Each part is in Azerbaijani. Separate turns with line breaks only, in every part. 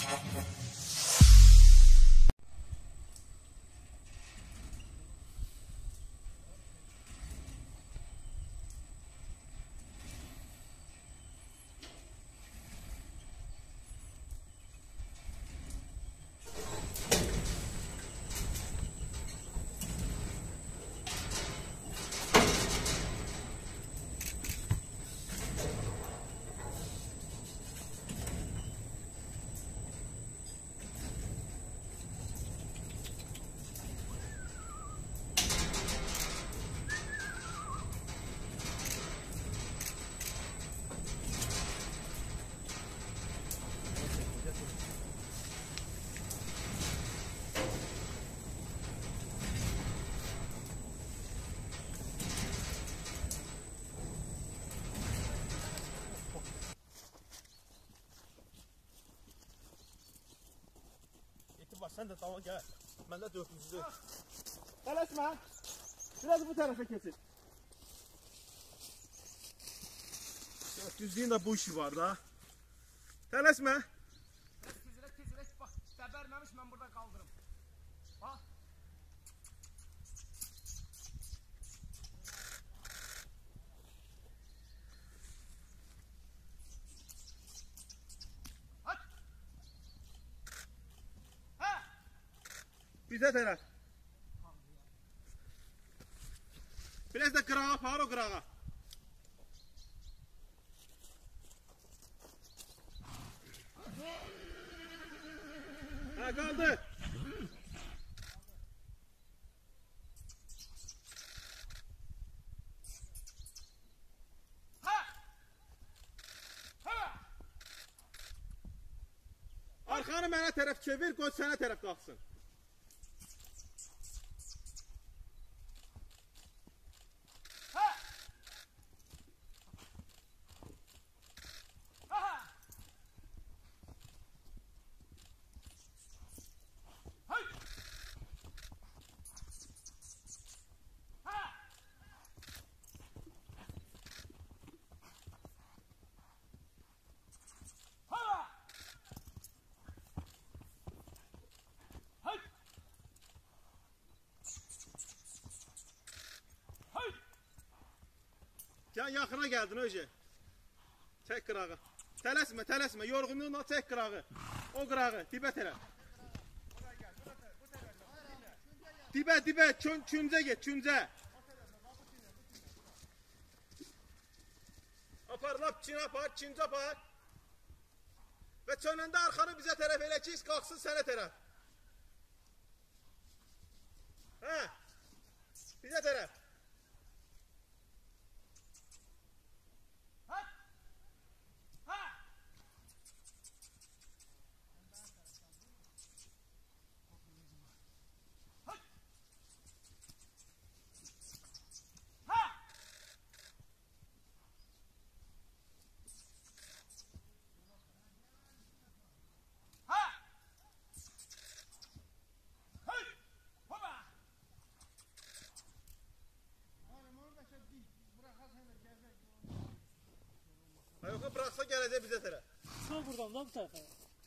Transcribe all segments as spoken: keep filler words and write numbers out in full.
Sen de tamam gel. Ben de dörtlüsü. Tələsmə. Biraz bu tərəfə keçin. Dörtlüzlüyün de bu işi var da. Tələsmə.
Tezirək, tezirək. Bax, dəbərməmiş mən burada qaldırım. Bax.
Bizə tərəf. Biraz da qırağa apar o qırağa. Ha qaldı. Arxanı mənə tərəf çevir, qoy sənə tərəf qalxsın. Ya yaxına gəldin öce. Çək qırağı. Tələsmə, tələsmə. Yorğunluğunla çək qırağı. O qırağı, dibə tərəf. Dibə, dibə, küncə get, küncə. Apar, lap çin apar, küncə apar. Və çönəndə arxanı bizə tərəf elə ki, qalxsın sənə tərəf. Hə? Bizə tərəf. Yoxsa bıraksa gələcək bizə tərəf.
Çıxın buradan da bu tərəfə.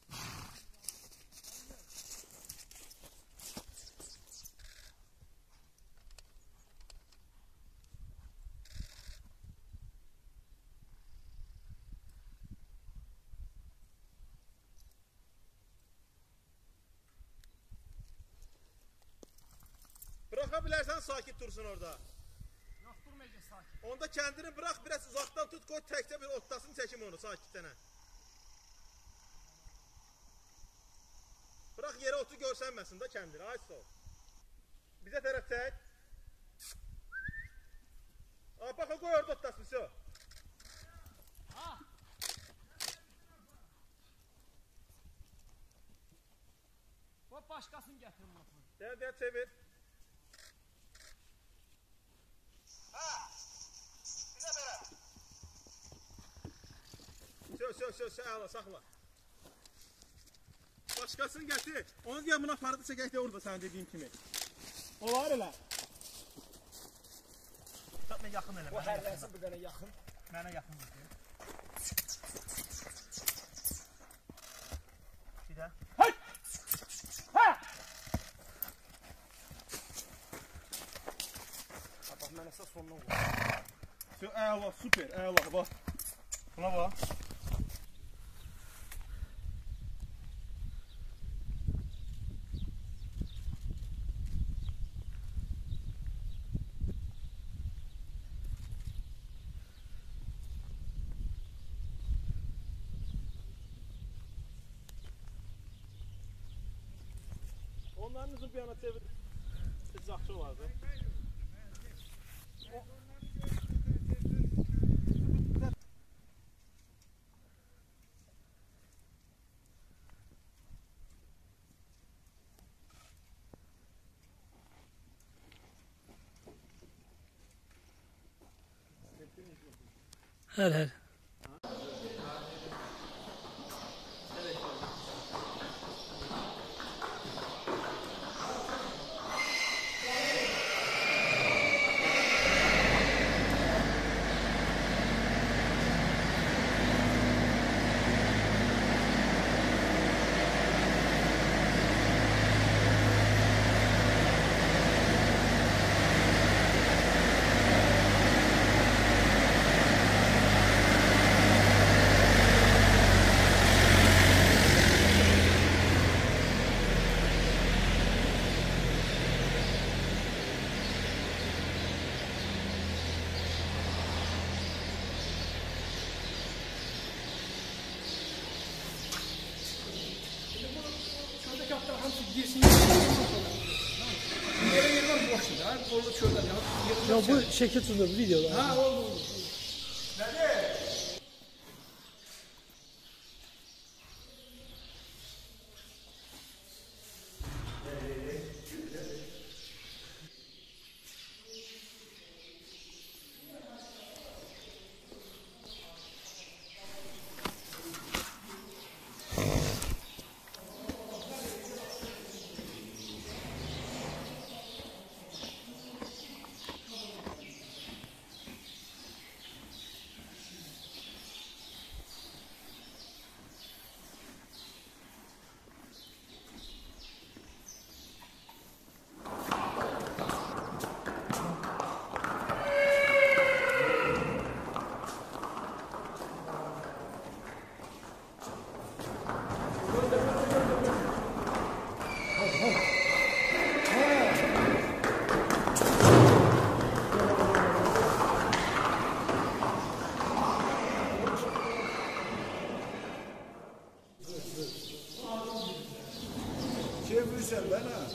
Bıraka bilərsən sakit dursun orada.
Yox, durmayacaq sakit.
Onda kendini bırak, biraz uzaktan tut, koy tekçe bir otlasın, çekim onu sakitlene. Bırak yere otu görsənməsin da kendini, ay sol. Bize tərəf çək. Aa, bak o koy orada otlasın, so.
Ha. O başkasını getirin bunu.
Gel, gel çevir. Söz söz söz sağla sakla. Başkasını getir. Onu diye buna parada çekekte orada sen dediğin kimi. Olar elə. Tatma yakın elə.
O hərlənsin bir dənə yaxın.
Mənə yaxın. Bir ha.
Hey! Ha! Bak ben esas sonuna vurdum.
Əla, super, əla, bax. Buna bax. Onların uzun bir yana çevir. Sıcaqçı vardı.
Her her. Ya bu şekil tutulur videoda.
Ha oldu oldu.
Çevirsen ben ha.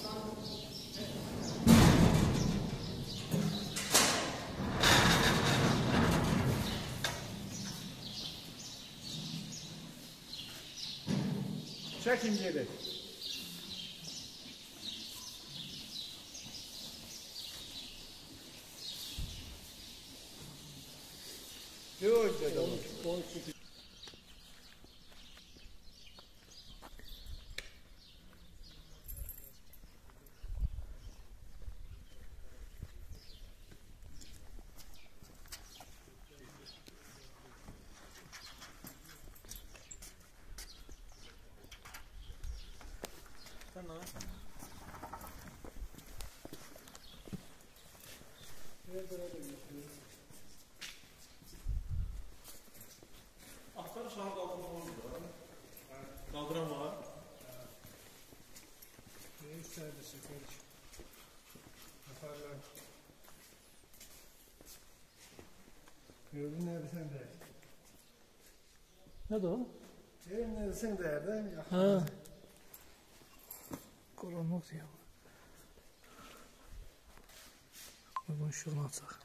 Çekin geri. Ne oldu dedim?
Atlar uşağı qaldıran var. Qaldıran var.
Ne isterdi sefer? Yaparlar. Gördün nerede sen de?
Ne de o?
Evin nerede sen de?
Ha. Karanlık ya. Bunu şunu atsak.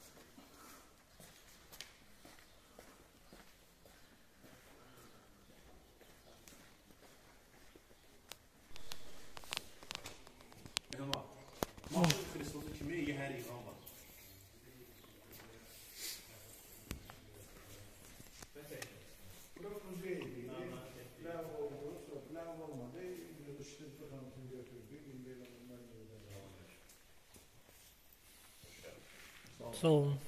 Ama maşın kristosu kimi iyi hər ilan var.
Burası kuzeydi. Lav oldu, lav olmadı. Yılıştı, tıkantısı götürdü. İndiyle bundan yolda.
Sağ olun.